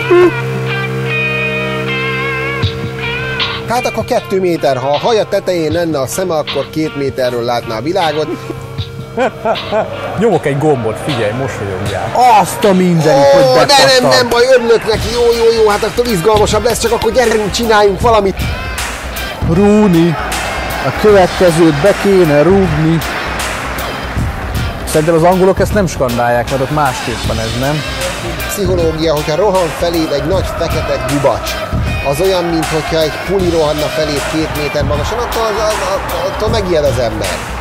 Hát akkor 2 méter, ha a haja tetején lenne a szeme, akkor 2 méterről látná a világot. Nyomok egy gombot, figyelj, mosolyogjál. Azt a mindenit, hogy bekattam. Nem baj, örülök neki, jó, hát akkor izgalmasabb lesz, csak akkor gyerünk, csináljunk valamit. Rúni. A következőt be kéne rúgni. Szerintem az angolok ezt nem skandálják, mert ott másképp van ez, nem? Pszichológia, hogyha rohan feléd egy nagy fekete gubacs, az olyan, mintha egy puli rohanna feléd 2 méter magasan, attól megijed az ember.